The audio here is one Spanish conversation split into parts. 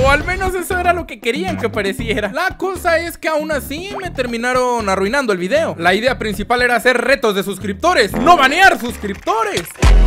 O al menos eso era lo que querían que pareciera. La cosa es que aún así me terminaron arruinando el video. La idea principal era hacer retos de suscriptores, no banear suscriptores.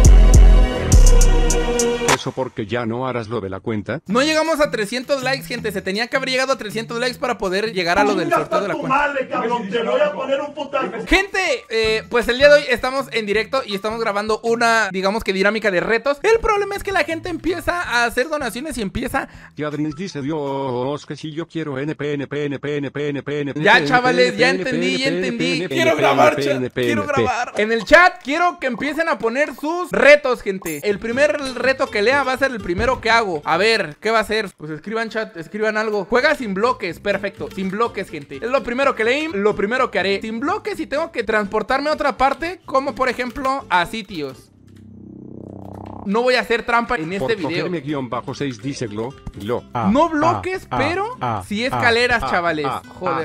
Eso porque ya no harás lo de la cuenta. No llegamos a 300 likes, gente. Se tenía que haber llegado a 300 likes para poder llegar a lo del sorteo de la cuenta. Madre, cabrón, te voy a poner un putazo. Gente, pues el día de hoy estamos en directo y estamos grabando una, digamos que dinámica de retos. El problema es que la gente empieza a hacer donaciones y empieza... Y Adrián dice Dios que si yo quiero NP. Ya, chavales, ya entendí. Quiero grabar, chat. Quiero grabar. En el chat quiero que empiecen a poner sus retos, gente. El primer reto que lea va a ser el primero que hago. A ver, ¿qué va a ser? Pues escriban, chat, escriban algo. Juega sin bloques, perfecto, sin bloques, gente. Es lo primero que leí, lo primero que haré. Sin bloques y tengo que transportarme a otra parte, como por ejemplo a sitios. No voy a hacer trampa en este video. _6 dice Glo. No bloques, pero sí escaleras, chavales. Joder.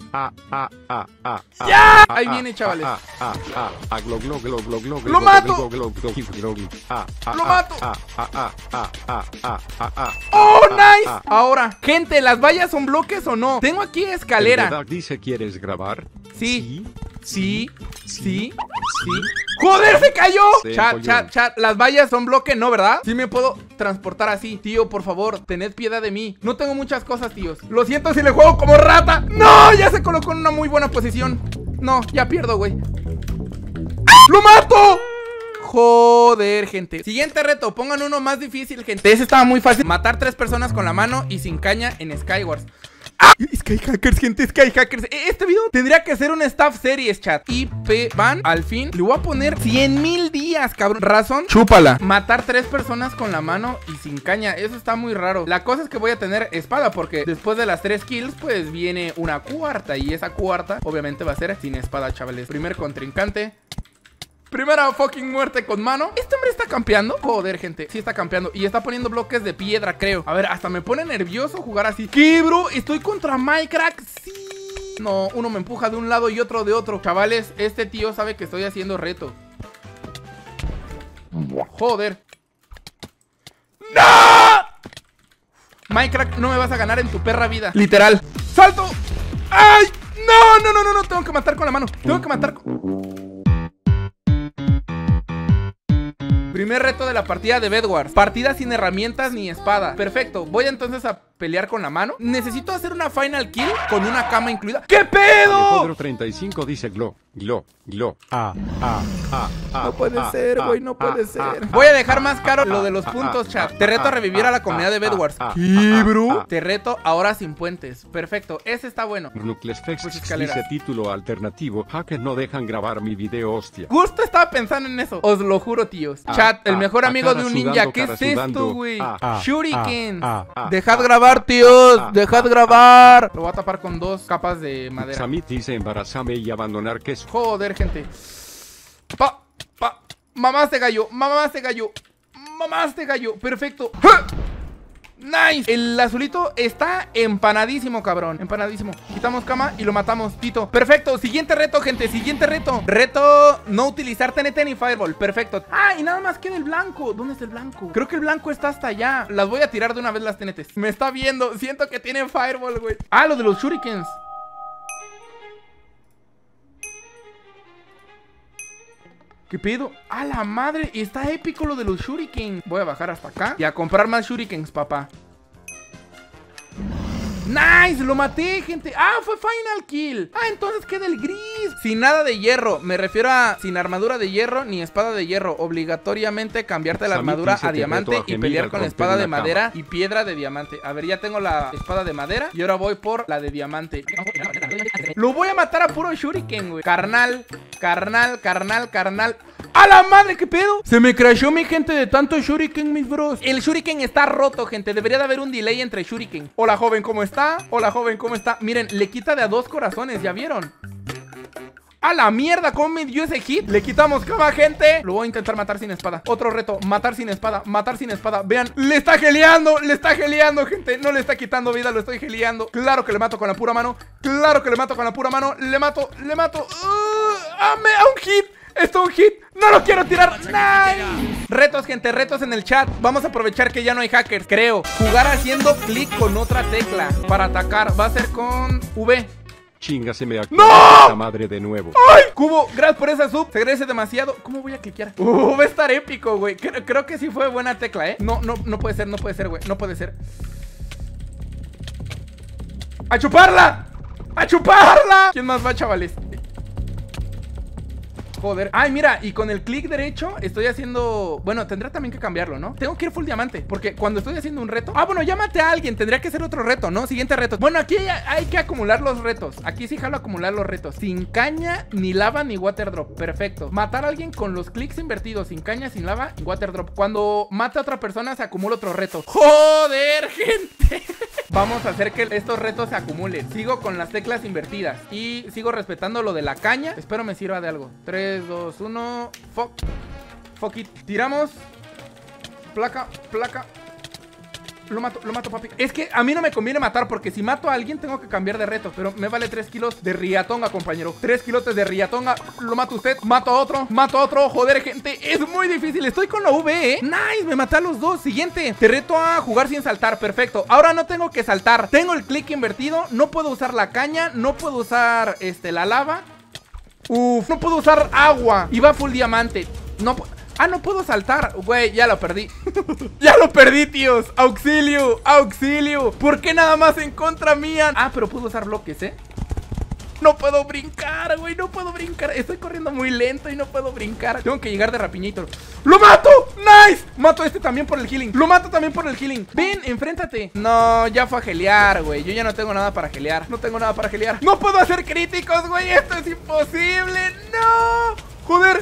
¡Ya! Ahí viene, chavales. ¡Lo mato! ¡Lo mato! ¡Oh, nice! Ahora, gente, ¿las vallas son bloques o no? Tengo aquí escalera. Dice, ¿quieres grabar? Sí. ¡Joder, se cayó! Chat, las vallas son bloque, ¿no, verdad? Sí me puedo transportar así. Tío, por favor, tened piedad de mí. No tengo muchas cosas, tíos. Lo siento si le juego como rata. ¡No! Ya se colocó en una muy buena posición. No, ya pierdo, güey. ¡Lo mato! Joder, gente. Siguiente reto, pongan uno más difícil, gente. Ese estaba muy fácil. Matar 3 personas con la mano y sin caña en Skywars. ¡Ah! Sky Hackers, gente, Sky Hackers. Este video tendría que ser un staff series, chat. IP ban, al fin. Le voy a poner 100,000 días, cabrón. Razón, chúpala. Matar 3 personas con la mano y sin caña. Eso está muy raro. La cosa es que voy a tener espada, porque después de las 3 kills, pues viene una cuarta. Y esa cuarta, obviamente, va a ser sin espada, chavales. Primer contrincante. Primera fucking muerte con mano. ¿Este hombre está campeando? Joder, gente, sí está campeando. Y está poniendo bloques de piedra, creo. A ver, hasta me pone nervioso jugar así. ¿Qué, bro? ¿Estoy contra Minecraft? Sí. No, uno me empuja de un lado y otro de otro. Chavales, este tío sabe que estoy haciendo reto. Joder. ¡No! Minecraft, no me vas a ganar en tu perra vida. Literal. ¡Salto! ¡Ay! No. Tengo que matar con la mano. Tengo que matar con... Primer reto de la partida de Bedwars. Partida sin herramientas ni espada. Perfecto, voy entonces a pelear con la mano. Necesito hacer una final kill con una cama incluida. ¿Qué pedo? Pedro 35 dice Glo. No puede ser, güey, no puede ser. Voy a dejar más caro lo de los puntos, chat. Te reto a revivir a la comunidad de Bedwars. ¿Qué, bro? Te reto ahora sin puentes. Perfecto, ese está bueno. Nuclesfex dice título alternativo. Hackers no dejan grabar mi video, hostia. Justo estaba pensando en eso. Os lo juro, tíos. Chat, el mejor amigo de un ninja. ¿Qué es esto, güey? Shurikens. Dejad grabar, tíos. Dejad grabar. Lo voy a tapar con 2 capas de madera. Samit dice embarazame y abandonar queso. Joder, gente. Mamaste gallo. Perfecto. Nice. El azulito está empanadísimo, cabrón. Empanadísimo. Quitamos cama y lo matamos, Tito. Perfecto. Siguiente reto, gente. Siguiente reto. Reto no utilizar TNT ni Fireball. Perfecto. Ah, y nada más queda el blanco. ¿Dónde está el blanco? Creo que el blanco está hasta allá. Las voy a tirar de una vez las TNTs. Me está viendo. Siento que tiene Fireball, güey. Ah, lo de los shurikens. ¿Qué pedo? ¡A la madre! Está épico lo de los shurikens. Voy a bajar hasta acá y a comprar más shurikens, papá. ¡Nice! Lo maté, gente. ¡Ah, fue final kill! ¡Ah, entonces queda el gris! Sin nada de hierro. Me refiero a sin armadura de hierro ni espada de hierro. Obligatoriamente cambiarte la armadura a diamante y pelear con la espada de madera y piedra de diamante. A ver, ya tengo la espada de madera y ahora voy por la de diamante. Lo voy a matar a puro shuriken, güey. Carnal. ¡A la madre! ¿Qué pedo? Se me crashó mi gente de tanto shuriken, mis bros. El shuriken está roto, gente. Debería de haber un delay entre shuriken. Hola, joven, ¿cómo está? Miren, le quita de a 2 corazones, ¿ya vieron? ¡A la mierda! ¿Cómo me dio ese hit? Le quitamos cama, gente. Lo voy a intentar matar sin espada. Otro reto, matar sin espada. Vean, le está geleando, gente. No le está quitando vida, lo estoy geleando. Claro que le mato con la pura mano. Le mato. ¡A un hit! ¡Esto es un hit! ¡No lo quiero tirar! ¡Nice! Retos, gente, retos en el chat. Vamos a aprovechar que ya no hay hackers, creo. Jugar haciendo clic con otra tecla para atacar. Va a ser con V. Chingaseme a ¡No! la madre de nuevo. ¡Ay! Cubo, gracias por esa sub. Se agradece demasiado. ¿Cómo voy a cliquear? Va a estar épico, güey. Creo que sí fue buena tecla, ¿eh? No puede ser, no puede ser, güey. No puede ser. ¡A chuparla! ¡A chuparla! ¿Quién más va, chavales? Joder. Ay, mira, y con el clic derecho estoy haciendo... Bueno, tendré también que cambiarlo, ¿no? Tengo que ir full diamante, porque cuando estoy haciendo un reto... Ah, bueno, ya maté a alguien, tendría que ser otro reto, ¿no? Siguiente reto. Bueno, aquí hay que acumular los retos. Aquí sí jalo acumular los retos. Sin caña, ni lava, ni water drop. Perfecto. Matar a alguien con los clics invertidos. Sin caña, sin lava, ni water drop. Cuando mata a otra persona se acumula otro reto. ¡Joder, gente! Vamos a hacer que estos retos se acumulen. Sigo con las teclas invertidas y sigo respetando lo de la caña. Espero me sirva de algo. 3, 2, 1. Fuck it. Tiramos. Placa. Lo mato, papi. Es que a mí no me conviene matar, porque si mato a alguien tengo que cambiar de reto. Pero me vale 3 kilos de riatonga, compañero. 3 kilotes de riatonga. Lo mato usted. Mato a otro. Joder, gente. Es muy difícil. Estoy con la V, ¿eh? Nice. Me maté a los dos. Siguiente. Te reto a jugar sin saltar. Perfecto. Ahora no tengo que saltar. Tengo el clic invertido. No puedo usar la caña. No puedo usar la lava. Uf. No puedo usar agua. Y va full diamante. No puedo saltar. Güey, ya lo perdí. Ya lo perdí, tíos. Auxilio. ¿Por qué nada más en contra mía? Ah, pero puedo usar bloques, ¿eh? No puedo brincar, güey. No puedo brincar. Estoy corriendo muy lento y no puedo brincar. Tengo que llegar de rapiñito. ¡Lo mato! ¡Nice! Mato a este también por el healing. Lo mato también por el healing. Ven, enfréntate. No, ya fue a gelear, güey. Yo ya no tengo nada para gelear. No puedo hacer críticos, güey. Esto es imposible. No. Joder.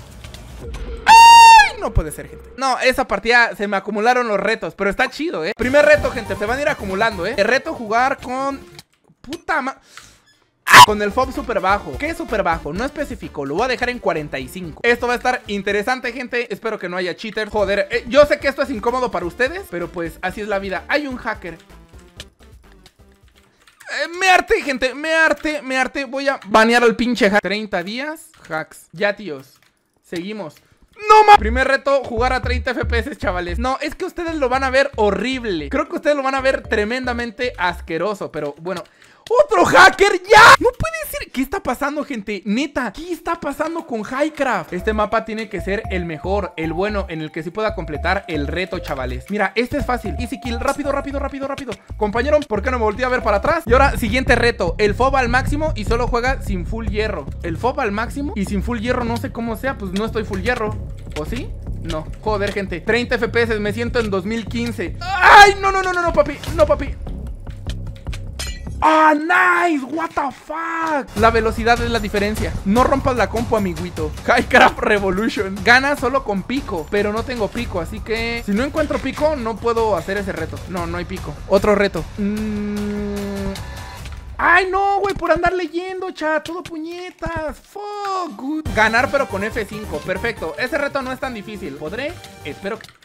No puede ser, gente. No, esa partida se me acumularon los retos, pero está chido, ¿eh? Primer reto, gente, se van a ir acumulando, ¿eh? El reto jugar con... Puta madre. Con el FOB super bajo. ¿Qué es super bajo? No especificó, lo voy a dejar en 45. Esto va a estar interesante, gente. Espero que no haya cheaters. Joder, yo sé que esto es incómodo para ustedes, pero pues así es la vida. Hay un hacker. Me harté, gente, me harté. Voy a banear al pinche hack. 30 días, hacks. Ya, tíos, seguimos. ¡No más! Primer reto, jugar a 30 FPS, chavales. No, es que ustedes lo van a ver horrible. Creo que ustedes lo van a ver tremendamente asqueroso. Pero bueno, ¡otro hacker! ¡Ya! No puede ser. ¿Qué está pasando, gente? Neta, ¿qué está pasando con Highcraft? Este mapa tiene que ser el mejor, el bueno, en el que sí pueda completar el reto, chavales. Mira, este es fácil. Easy kill, rápido. Compañero, ¿por qué no me volteé a ver para atrás? Y ahora, siguiente reto, el FOB al máximo y solo juega sin full hierro. El FOB al máximo y sin full hierro, no sé cómo sea, pues no estoy full hierro. ¿O sí? No, joder, gente. 30 FPS, me siento en 2015. ¡Ay! No, papi. No, papi. ¡Ah, nice! ¡What the fuck! La velocidad es la diferencia. No rompas la compu, amiguito. Highcraft Revolution. Gana solo con pico, pero no tengo pico, así que si no encuentro pico, no puedo hacer ese reto. No hay pico. Otro reto. Ay, no, güey, por andar leyendo, chat. Todo puñetas. Fuck. Good. Ganar, pero con F5. Perfecto. Ese reto no es tan difícil. ¿Podré? Espero que...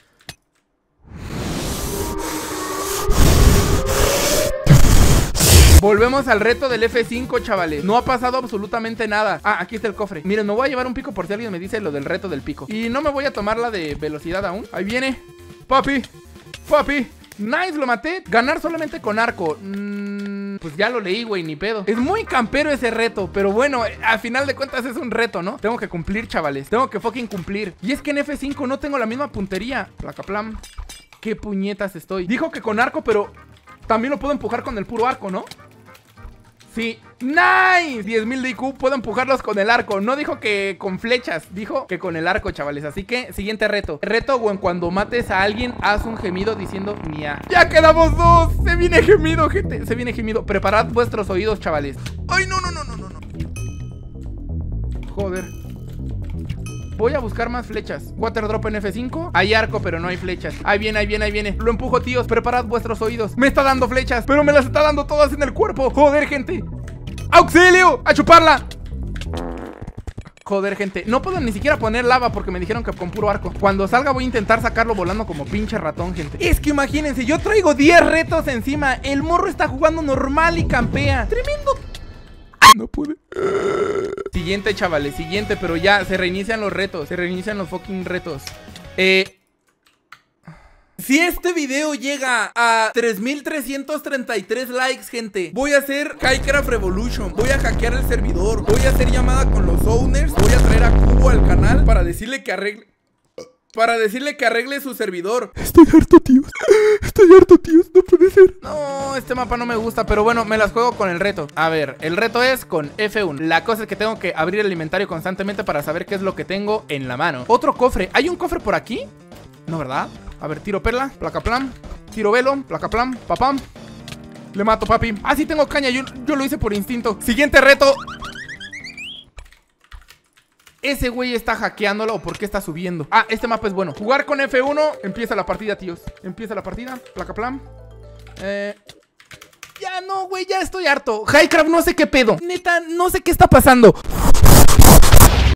Volvemos al reto del F5, chavales. No ha pasado absolutamente nada. Ah, aquí está el cofre. Miren, me voy a llevar un pico por si alguien me dice lo del reto del pico. Y no me voy a tomar la de velocidad aún. Ahí viene. Papi. Nice, lo maté. Ganar solamente con arco. Pues ya lo leí, güey, ni pedo. Es muy campero ese reto, pero bueno, a final de cuentas es un reto, ¿no? Tengo que cumplir, chavales. Tengo que fucking cumplir. Y es que en F5 no tengo la misma puntería. Placaplam. Qué puñetas estoy. Dijo que con arco, pero también lo puedo empujar con el puro arco, ¿no? Sí, nice. 10,000 de IQ, puedo empujarlos con el arco. No dijo que con flechas, dijo que con el arco, chavales. Así que, siguiente reto. Reto, güey, cuando mates a alguien, haz un gemido diciendo nia. ¡Ya quedamos dos! Se viene gemido, gente, se viene gemido. Preparad vuestros oídos, chavales. ¡Ay, no! Joder. Voy a buscar más flechas. Water drop en F5. Hay arco, pero no hay flechas. Ahí viene. Lo empujo, tíos. Preparad vuestros oídos. Me está dando flechas, pero me las está dando todas en el cuerpo. Joder, gente. ¡Auxilio! ¡A chuparla! Joder, gente. No puedo ni siquiera poner lava porque me dijeron que con puro arco. Cuando salga voy a intentar sacarlo volando como pinche ratón, gente. Es que imagínense, yo traigo 10 retos encima. El morro está jugando normal y campea. Tremendo. No pude. Siguiente, chavales, siguiente, pero ya se reinician los retos. Se reinician los fucking retos. Si este video llega a 3333 likes, gente, voy a hacer Hycraft Revolution. Voy a hackear el servidor. Voy a hacer llamada con los owners. Voy a traer a Cubo al canal para decirle que arregle su servidor. Estoy harto, tíos. No puede ser. No, este mapa no me gusta, pero bueno, me las juego con el reto. A ver, el reto es con F1. La cosa es que tengo que abrir el inventario constantemente para saber qué es lo que tengo en la mano. Otro cofre. ¿Hay un cofre por aquí? No, ¿verdad? A ver, tiro perla, placa plan, tiro velo, placa plan, papam. Le mato, papi. Ah, sí tengo caña, yo lo hice por instinto. Siguiente reto. Ese güey está hackeándolo o por qué está subiendo. Ah, este mapa es bueno. Jugar con F1. Empieza la partida, tíos. Empieza la partida, placa plan. Ya no, güey, ya estoy harto. Hycraft, no sé qué pedo. Neta, no sé qué está pasando.